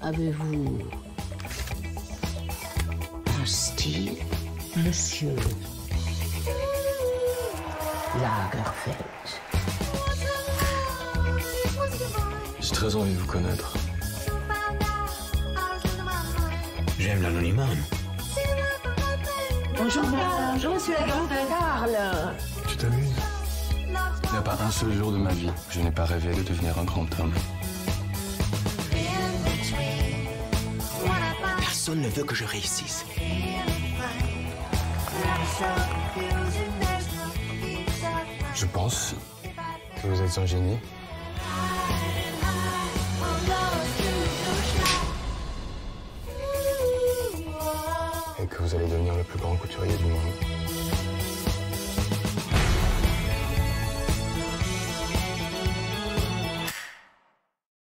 Avez-vous un style, monsieur Lagerfeld? J'ai très envie de vous connaître. J'aime l'anonymat. Bonjour, madame. Je suis la grande Karl. Tu t'amuses? Il n'y a pas un seul jour de ma vie que je n'ai pas rêvé de devenir un grand homme. Personne ne veut que je réussisse. Je pense que vous êtes un génie. Et que vous allez devenir le plus grand couturier du monde.